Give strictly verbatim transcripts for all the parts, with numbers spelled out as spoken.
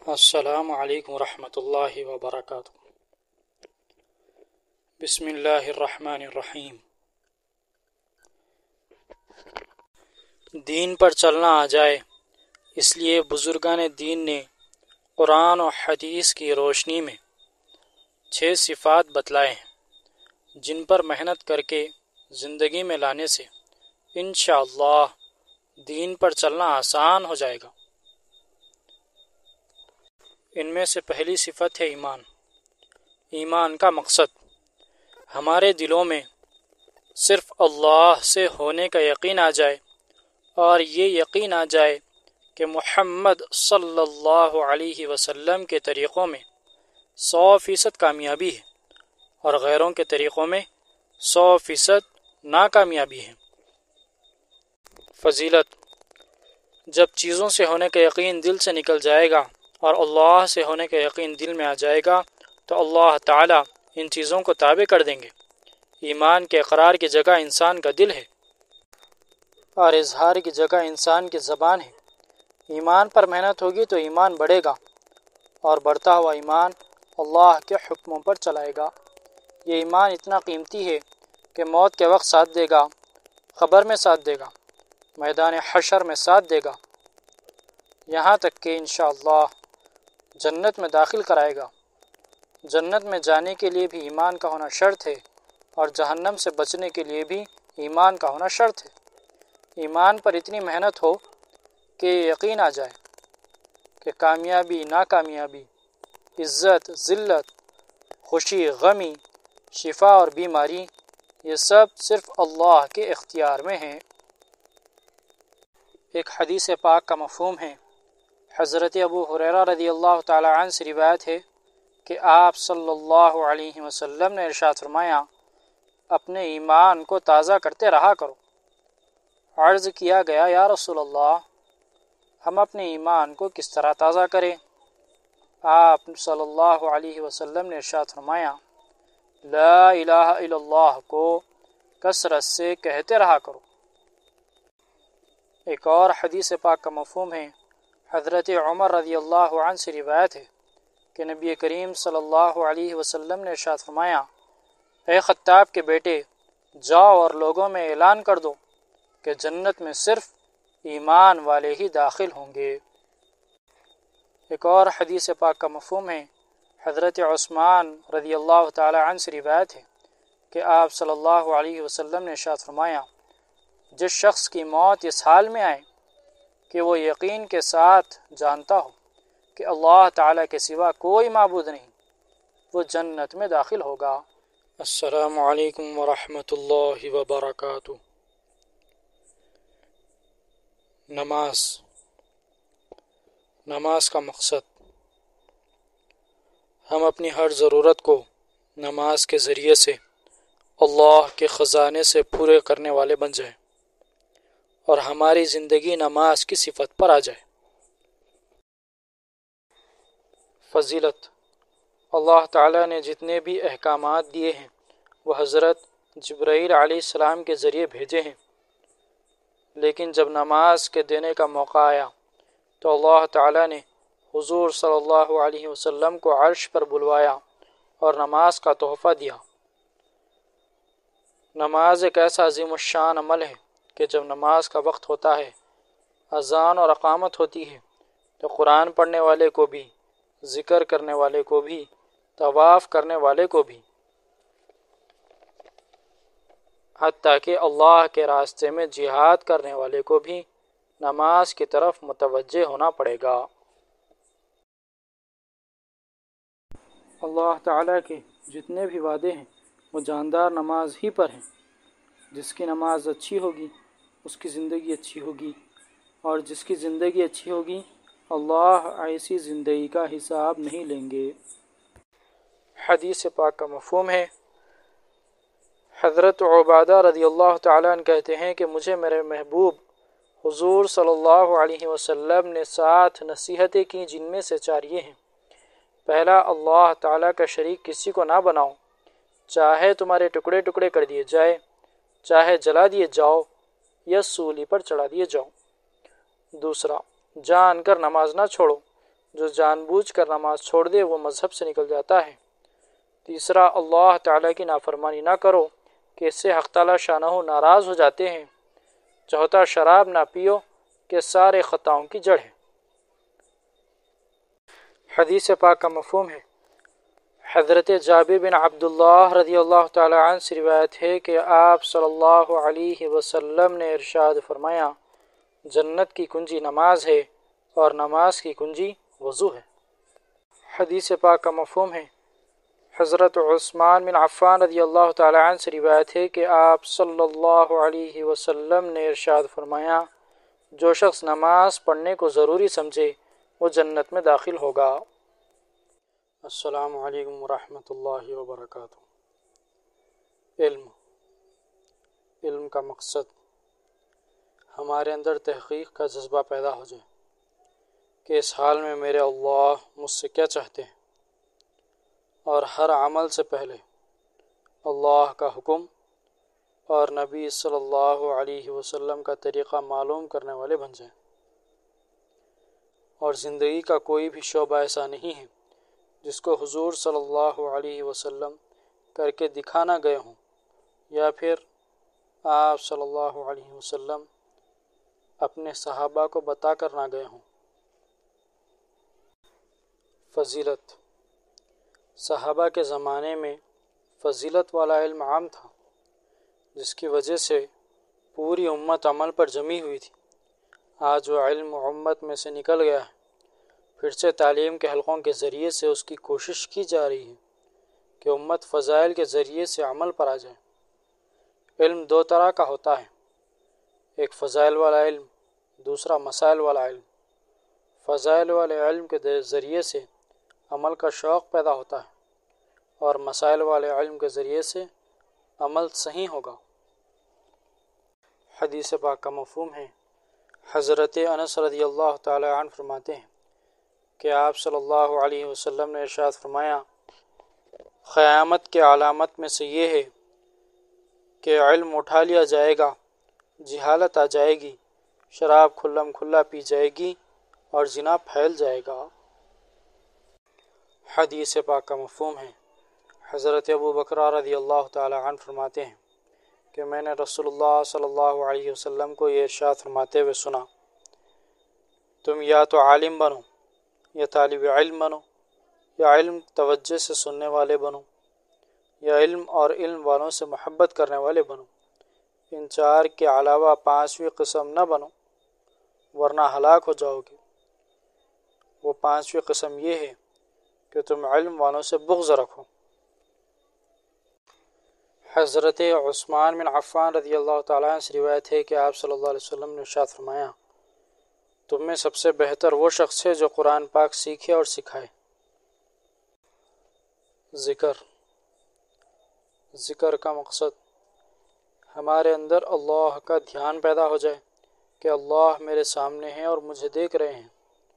السلام علیکم ورحمۃ اللہ وبرکاتہ۔ بسم اللہ الرحمن الرحیم۔ دین پر چلنا آ جائے، اس لیے بزرگان دین نے قرآن و حدیث کی روشنی میں چھ صفات بتلائے ہیں، جن پر محنت کر کے زندگی میں لانے سے انشاءاللہ دین پر چلنا آسان ہو جائے گا۔ ان میں سے پہلی صفت ہے ایمان۔ ایمان کا مقصد ہمارے دلوں میں صرف اللہ سے ہونے کا یقین آ جائے، اور یہ یقین آ جائے کہ محمد صلی اللہ علیہ وسلم کے طریقوں میں سو فیصد کامیابی ہے اور غیروں کے طریقوں میں سو فیصد ناکامیابی ہے۔ فضیلت: جب چیزوں سے ہونے کا یقین دل سے نکل جائے گا اور اللہ سے ہونے کا یقین دل میں آ جائے گا تو اللہ تعالیٰ ان چیزوں کو تابع کر دیں گے۔ ایمان کے اقرار کی جگہ انسان کا دل ہے اور اظہار کی جگہ انسان کی زبان ہے۔ ایمان پر محنت ہوگی تو ایمان بڑھے گا، اور بڑھتا ہوا ایمان اللہ کے حکموں پر چلائے گا۔ یہ ایمان اتنا قیمتی ہے کہ موت کے وقت ساتھ دے گا، قبر میں ساتھ دے گا، میدان حشر میں ساتھ دے گا، یہاں تک کہ انشاءاللہ جنت میں داخل کرائے گا۔ جنت میں جانے کے لیے بھی ایمان کا ہونا شرط ہے، اور جہنم سے بچنے کے لیے بھی ایمان کا ہونا شرط ہے۔ ایمان پر اتنی محنت ہو کہ یقین آ جائے کہ کامیابی ناکامیابی، عزت ذلت، خوشی غمی، شفا اور بیماری، یہ سب صرف اللہ کے اختیار میں ہیں۔ ایک حدیث پاک کا مفہوم ہے، حضرت ابو ہریرہ رضی اللہ تعالی عنہ سے روایت ہے کہ آپ صلی اللہ علیہ وسلم نے ارشاد فرمایا، اپنے ایمان کو تازہ کرتے رہا کرو۔ عرض کیا گیا، یا رسول اللہ، ہم اپنے ایمان کو کس طرح تازہ کریں؟ آپ صلی اللہ علیہ وسلم نے ارشاد فرمایا، لا الہ الا اللہ کو کثرت سے کہتے رہا کرو۔ ایک اور حدیث پاک کا مفہوم ہے، حضرت عمر رضی اللہ عنہ سے روایت ہے کہ نبی کریم صلی اللہ علیہ وسلم نے ارشاد فرمایا، اے خطاب کے بیٹے، جاؤ اور لوگوں میں اعلان کر دو کہ جنت میں صرف ایمان والے ہی داخل ہوں گے۔ ایک اور حدیث پاک کا مفہوم ہے، حضرت عثمان رضی اللہ تعالی عنہ سے روایت ہے کہ آپ صلی اللہ علیہ وسلم نے ارشاد فرمایا، جس شخص کی موت اس حال میں آئے کہ وہ یقین کے ساتھ جانتا ہو کہ اللہ تعالیٰ کے سوا کوئی معبود نہیں، وہ جنت میں داخل ہوگا۔ السلام علیکم ورحمۃ اللہ وبرکاتہ۔ نماز نماز کا مقصد ہم اپنی ہر ضرورت کو نماز کے ذریعے سے اللہ کے خزانے سے پورے کرنے والے بن جائیں، اور ہماری زندگی نماز کی صفت پر آ جائے۔ فضیلت: اللہ تعالیٰ نے جتنے بھی احکامات دیے ہیں وہ حضرت جبرائیل علیہ السلام کے ذریعے بھیجے ہیں، لیکن جب نماز کے دینے کا موقع آیا تو اللہ تعالیٰ نے حضور صلی اللہ علیہ وسلم کو عرش پر بلوایا اور نماز کا تحفہ دیا۔ نماز ایک ایسا عظیم الشان عمل ہے کہ جب نماز کا وقت ہوتا ہے، اذان اور اقامت ہوتی ہے، تو قرآن پڑھنے والے کو بھی، ذکر کرنے والے کو بھی، طواف کرنے والے کو بھی، حتیٰ کہ اللہ کے راستے میں جہاد کرنے والے کو بھی نماز کی طرف متوجہ ہونا پڑے گا۔ اللہ تعالیٰ کے جتنے بھی وعدے ہیں وہ جاندار نماز ہی پر ہیں۔ جس کی نماز اچھی ہوگی اس کی زندگی اچھی ہوگی، اور جس کی زندگی اچھی ہوگی اللہ ایسی زندگی کا حساب نہیں لیں گے۔ حدیث پاک کا مفہوم ہے، حضرت عبادہ رضی اللہ تعالیٰ عنہ کہتے ہیں کہ مجھے میرے محبوب حضور صلی اللہ علیہ وسلم نے سات نصیحتیں کی، جن میں سے چار یہ ہیں۔ پہلا، اللہ تعالیٰ کا شریک کسی کو نہ بناؤ، چاہے تمہارے ٹکڑے ٹکڑے کر دیے جائے، چاہے جلا دیے جاؤ یا سولی پر چڑھا دیے جاؤ۔ دوسرا، جان کر نماز نہ چھوڑو، جو جان بوجھ کر نماز چھوڑ دے وہ مذہب سے نکل جاتا ہے۔ تیسرا، اللہ تعالیٰ کی نافرمانی نہ کرو کہ اس سے حق تعالیٰ شانہ ناراض ہو جاتے ہیں۔ چوتھا، شراب نہ پیو کہ سارے خطاؤں کی جڑ ہے۔ حدیث پاک کا مفہوم ہے، حضرت جابر بن عبداللہ رضی اللہ تعالی عنہ سے روایت ہے کہ آپ صلی اللہ علیہ وسلم نے ارشاد فرمایا، جنت کی کنجی نماز ہے اور نماز کی کنجی وضو ہے۔ حدیث پاک کا مفہوم ہے، حضرت عثمان بن عفان رضی اللہ تعالی عنہ سے روایت ہے کہ آپ صلی اللہ علیہ وسلم نے ارشاد فرمایا، جو شخص نماز پڑھنے کو ضروری سمجھے وہ جنت میں داخل ہوگا۔ السلام علیکم ورحمۃ اللہ وبرکاتہ۔ علم علم کا مقصد ہمارے اندر تحقیق کا جذبہ پیدا ہو جائے کہ اس حال میں میرے اللہ مجھ سے کیا چاہتے ہیں، اور ہر عمل سے پہلے اللہ کا حکم اور نبی صلی اللہ علیہ وسلم کا طریقہ معلوم کرنے والے بن جائیں، اور زندگی کا کوئی بھی شعبہ ایسا نہیں ہے جس کو حضور صلی اللہ علیہ وسلم کر کے دکھا نہ گئے ہوں، یا پھر آپ صلی اللہ علیہ وسلم اپنے صحابہ کو بتا کر نہ گئے ہوں۔ فضیلت، صحابہ کے زمانے میں فضیلت والا علم عام تھا، جس کی وجہ سے پوری امت عمل پر جمی ہوئی تھی۔ آج وہ علم امت میں سے نکل گیا ہے، پھر سے تعلیم کے حلقوں کے ذریعے سے اس کی کوشش کی جا رہی ہے کہ امت فضائل کے ذریعے سے عمل پر آ جائے۔ علم دو طرح کا ہوتا ہے، ایک فضائل والا علم، دوسرا مسائل والا علم۔ فضائل والے علم کے ذریعے سے عمل کا شوق پیدا ہوتا ہے، اور مسائل والے علم کے ذریعے سے عمل صحیح ہوگا۔ حدیث پاک کا مفہوم ہے، حضرت انس رضی اللہ تعالی عنہ فرماتے ہیں کہ آپ صلی اللہ علیہ وسلم نے ارشاد فرمایا، قیامت کے علامت میں سے یہ ہے کہ علم اٹھا لیا جائے گا، جہالت آ جائے گی، شراب کھلم کھلا پی جائے گی اور زنا پھیل جائے گا۔ حدیث پاک کا مفہوم ہے، حضرت ابو بکر رضی اللہ تعالی عنہ فرماتے ہیں کہ میں نے رسول اللہ صلی اللہ علیہ وسلم کو یہ ارشاد فرماتے ہوئے سنا، تم یا تو عالم بنو یا طالب علم بنو، یا علم توجہ سے سننے والے بنو، یا علم اور علم والوں سے محبت کرنے والے بنو۔ ان چار کے علاوہ پانچویں قسم نہ بنو ورنہ ہلاک ہو جاؤ گے۔ وہ پانچویں قسم یہ ہے کہ تم علم والوں سے بغض رکھو۔ حضرت عثمان بن عفان رضی اللہ تعالیٰ عنہ سے روایت ہے کہ آپ صلی اللہ علیہ وسلم نے ارشاد فرمایا، تم میں سب سے بہتر وہ شخص ہے جو قرآن پاک سیکھے اور سکھائے۔ ذکر ذکر کا مقصد ہمارے اندر اللہ کا دھیان پیدا ہو جائے کہ اللہ میرے سامنے ہیں اور مجھے دیکھ رہے ہیں۔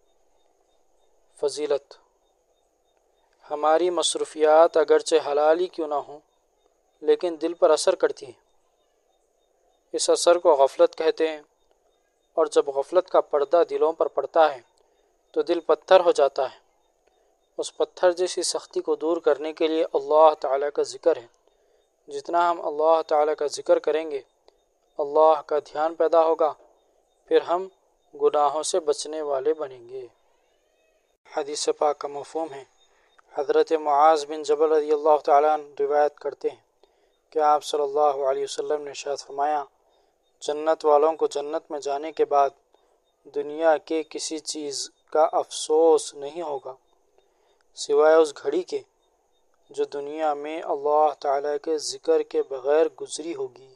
فضیلت، ہماری مصروفیات اگرچہ حلال ہی کیوں نہ ہوں لیکن دل پر اثر کرتی ہیں۔ اس اثر کو غفلت کہتے ہیں، اور جب غفلت کا پردہ دلوں پر پڑتا ہے تو دل پتھر ہو جاتا ہے۔ اس پتھر جیسی سختی کو دور کرنے کے لیے اللہ تعالیٰ کا ذکر ہے۔ جتنا ہم اللہ تعالیٰ کا ذکر کریں گے اللہ کا دھیان پیدا ہوگا، پھر ہم گناہوں سے بچنے والے بنیں گے۔ حدیث پاک کا مفہوم ہے، حضرت معاذ بن جبل رضی اللہ تعالیٰ عنہ روایت کرتے ہیں کہ آپ صلی اللہ علیہ وسلم نے ارشاد فرمایا، جنت والوں کو جنت میں جانے کے بعد دنیا کے کسی چیز کا افسوس نہیں ہوگا سوائے اس گھڑی کے جو دنیا میں اللہ تعالیٰ کے ذکر کے بغیر گزری ہوگی۔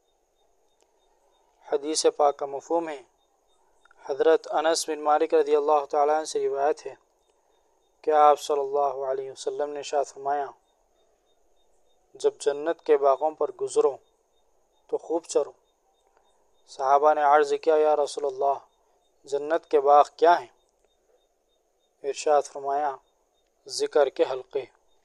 حدیث پاک کا مفہوم ہے، حضرت انس بن مالک رضی اللہ تعالیٰ عنہ سے روایت ہے کہ آپ صلی اللہ علیہ وسلم نے ارشاد فرمایا، جب جنت کے باغوں پر گزرو تو خوب چرو۔ صحابہ نے عرض کیا، یا رسول اللہ، جنت کے باغ کیا ہیں؟ ارشاد فرمایا، ذکر کے حلقے۔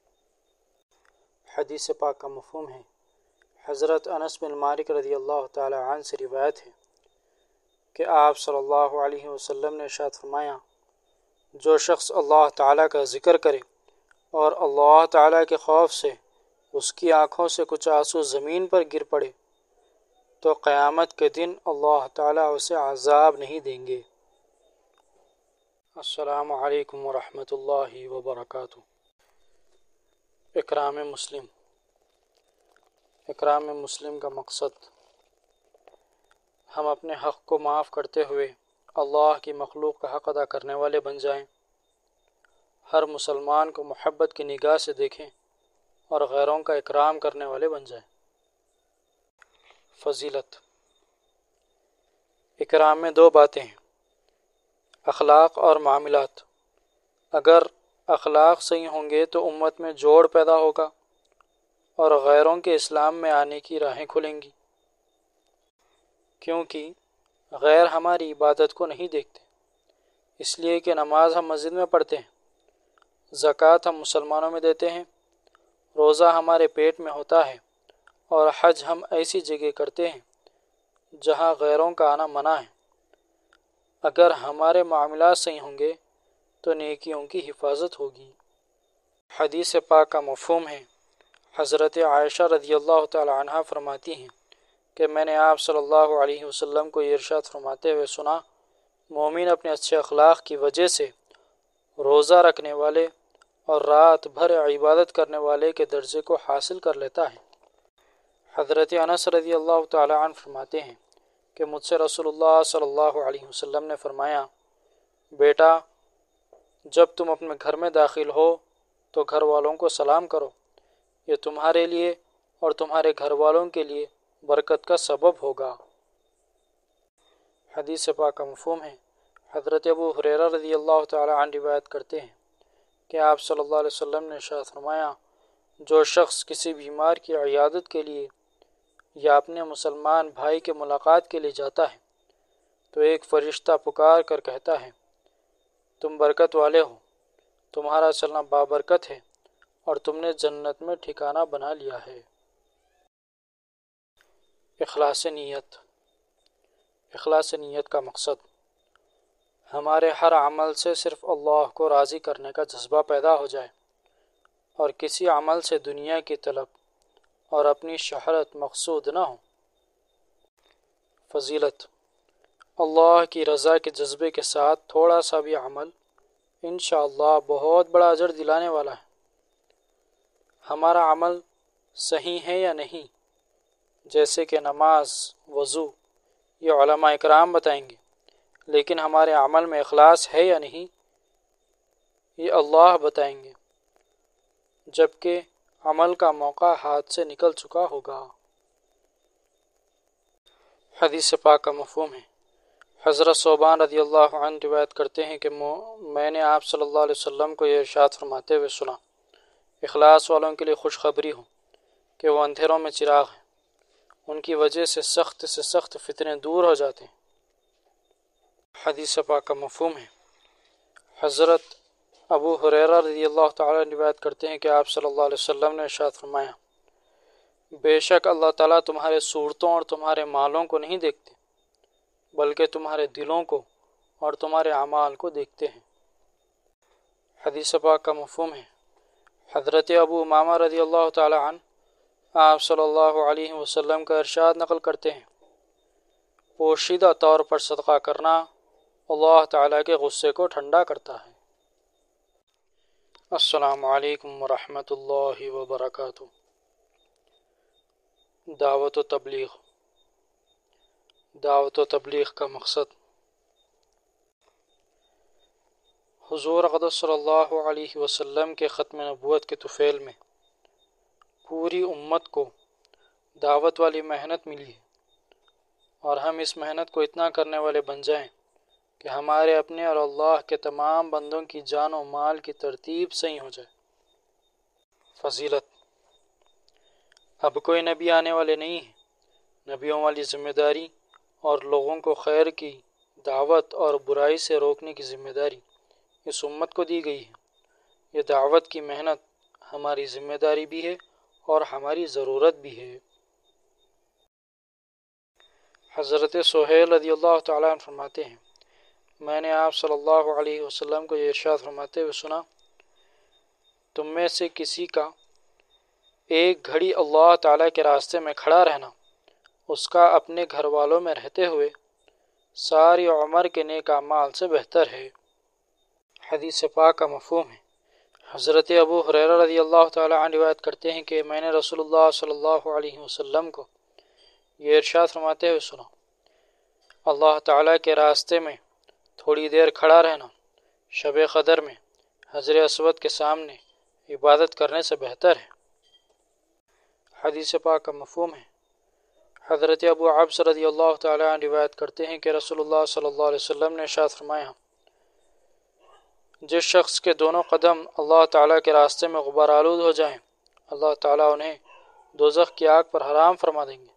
حدیث پاک کا مفہوم ہے، حضرت انس بن مالک رضی اللہ تعالی عنہ سے روایت ہے کہ آپ صلی اللہ علیہ وسلم نے ارشاد فرمایا، جو شخص اللہ تعالیٰ کا ذکر کرے اور اللہ تعالیٰ کے خوف سے اس کی آنکھوں سے کچھ آنسو زمین پر گر پڑے تو قیامت کے دن اللہ تعالیٰ اسے عذاب نہیں دیں گے۔ السلام علیکم ورحمۃ اللہ وبرکاتہ۔ اکرام مسلم۔ اکرام مسلم کا مقصد ہم اپنے حق کو معاف کرتے ہوئے اللہ کی مخلوق کا حق ادا کرنے والے بن جائیں، ہر مسلمان کو محبت کی نگاہ سے دیکھیں اور غیروں کا اکرام کرنے والے بن جائیں۔ فضیلت۔ اکرام میں دو باتیں ہیں، اخلاق اور معاملات۔ اگر اخلاق صحیح ہوں گے تو امت میں جوڑ پیدا ہوگا اور غیروں کے اسلام میں آنے کی راہیں کھلیں گی، کیونکہ غیر ہماری عبادت کو نہیں دیکھتے، اس لیے کہ نماز ہم مسجد میں پڑھتے ہیں، زکوٰۃ ہم مسلمانوں میں دیتے ہیں، روزہ ہمارے پیٹ میں ہوتا ہے، اور حج ہم ایسی جگہ کرتے ہیں جہاں غیروں کا آنا منع ہے۔ اگر ہمارے معاملات صحیح ہوں گے تو نیکیوں کی حفاظت ہوگی۔ حدیث پاک کا مفہوم ہے، حضرت عائشہ رضی اللہ تعالی عنہ فرماتی ہیں کہ میں نے آپ صلی اللہ علیہ وسلم کو یہ ارشاد فرماتے ہوئے سنا، مومن اپنے اچھے اخلاق کی وجہ سے روزہ رکھنے والے اور رات بھر عبادت کرنے والے کے درجے کو حاصل کر لیتا ہے۔ حضرت انس رضی اللہ تعالی عنہ فرماتے ہیں کہ مجھ سے رسول اللہ صلی اللہ علیہ وسلم نے فرمایا، بیٹا جب تم اپنے گھر میں داخل ہو تو گھر والوں کو سلام کرو، یہ تمہارے لیے اور تمہارے گھر والوں کے لیے برکت کا سبب ہوگا۔ حدیث پاک کا مفہوم ہے، حضرت ابو ہریرہ رضی اللہ تعالی عنہ روایت کرتے ہیں کہ آپ صلی اللہ علیہ وسلم نے ارشاد فرمایا، جو شخص کسی بیمار کی عیادت کے لیے یا اپنے مسلمان بھائی کے ملاقات کے لیے جاتا ہے تو ایک فرشتہ پکار کر کہتا ہے، تم برکت والے ہو، تمہارا چلنا بابرکت ہے اور تم نے جنت میں ٹھکانہ بنا لیا ہے۔ اخلاص نیت۔ اخلاص نیت کا مقصد ہمارے ہر عمل سے صرف اللہ کو راضی کرنے کا جذبہ پیدا ہو جائے اور کسی عمل سے دنیا کی طلب اور اپنی شہرت مقصود نہ ہو۔ فضیلت۔ اللہ کی رضا کے جذبے کے ساتھ تھوڑا سا بھی عمل انشاءاللہ بہت بڑا اجر دلانے والا ہے۔ ہمارا عمل صحیح ہے یا نہیں، جیسے کہ نماز، وضو، یہ علماء اکرام بتائیں گے، لیکن ہمارے عمل میں اخلاص ہے یا نہیں یہ اللہ بتائیں گے، جبکہ عمل کا موقع ہاتھ سے نکل چکا ہوگا۔ حدیث پاک کا مفہوم ہے، حضرت ثوبان رضی اللہ عنہ روایت کرتے ہیں کہ میں نے آپ صلی اللہ علیہ وسلم کو یہ ارشاد فرماتے ہوئے سنا، اخلاص والوں کے لیے خوشخبری ہو کہ وہ اندھیروں میں چراغ ہیں، ان کی وجہ سے سخت سے سخت فتنے دور ہو جاتے ہیں۔ حدیث پاک کا مفہوم ہے، حضرت ابو ہریرہ رضی اللہ تعالیٰ روایت کرتے ہیں کہ آپ صلی اللہ علیہ وسلم نے ارشاد فرمایا، بے شک اللہ تعالیٰ تمہارے صورتوں اور تمہارے مالوں کو نہیں دیکھتے بلکہ تمہارے دلوں کو اور تمہارے اعمال کو دیکھتے ہیں۔ حدیث پاک کا مفہوم ہے، حضرت ابو امامہ رضی اللہ تعالیٰ عنہ آپ صلی اللہ علیہ وسلم کا ارشاد نقل کرتے ہیں، پوشیدہ طور پر صدقہ کرنا اللہ تعالیٰ کے غصے کو ٹھنڈا کرتا ہے۔ السلام علیکم ورحمۃ اللہ وبرکاتہ۔ دعوت و تبلیغ۔ دعوت و تبلیغ کا مقصد حضور اقدس صلی اللہ علیہ وسلم کے ختم نبوت کے طفیل میں پوری امت کو دعوت والی محنت ملی ہے، اور ہم اس محنت کو اتنا کرنے والے بن جائیں کہ ہمارے اپنے اور اللہ کے تمام بندوں کی جان و مال کی ترتیب صحیح ہو جائے۔ فضیلت۔ اب کوئی نبی آنے والے نہیں ہیں، نبیوں والی ذمہ داری اور لوگوں کو خیر کی دعوت اور برائی سے روکنے کی ذمہ داری اس امت کو دی گئی ہے۔ یہ دعوت کی محنت ہماری ذمہ داری بھی ہے اور ہماری ضرورت بھی ہے۔ حضرت سہیل رضی اللہ تعالیٰ عنہ فرماتے ہیں، میں نے آپ صلی اللہ علیہ وسلم کو یہ ارشاد فرماتے ہوئے سنا، تم میں سے کسی کا ایک گھڑی اللہ تعالیٰ کے راستے میں کھڑا رہنا اس کا اپنے گھر والوں میں رہتے ہوئے ساری عمر کے نیک اعمال سے بہتر ہے۔ حدیث پاک کا مفہوم ہے، حضرت ابو ہریرہ رضی اللہ تعالیٰ عنہ روایت کرتے ہیں کہ میں نے رسول اللہ صلی اللہ علیہ وسلم کو یہ ارشاد فرماتے ہوئے سنا، اللہ تعالیٰ کے راستے میں تھوڑی دیر کھڑا رہنا شب قدر میں حجر اسود کے سامنے عبادت کرنے سے بہتر ہے۔ حدیث پاک کا مفہوم ہے، حضرت ابو عبس رضی اللہ تعالیٰ عنہ روایت کرتے ہیں کہ رسول اللہ صلی اللہ علیہ وسلم نے ارشاد فرمایا، جس شخص کے دونوں قدم اللہ تعالیٰ کے راستے میں غبار آلود ہو جائیں اللہ تعالیٰ انہیں دوزخ کی آگ پر حرام فرما دیں گے۔